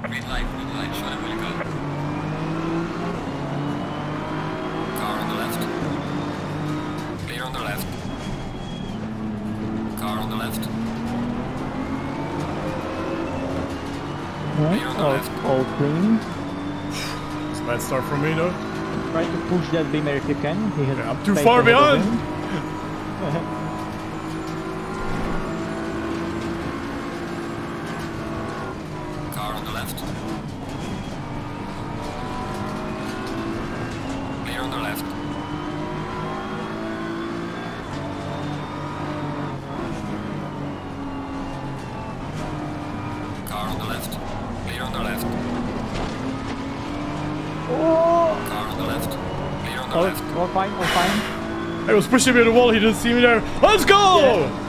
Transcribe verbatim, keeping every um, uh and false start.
Green light, green light, show them where to go. Car on the left. Clear on the left. Car on the left. Right, Clear on the all, left. all clean. It's a bad start from me though. Try to push that beamer if you can. He has Yeah, I'm too space far ahead of behind. him. Car on the left. Clear on the left. Car on the left. Clear on the left. Oh, Car on the left. Clear on the oh, left. all fine, all fine. I was pushing me to the wall, he didn't see me there. Let's go! Yeah.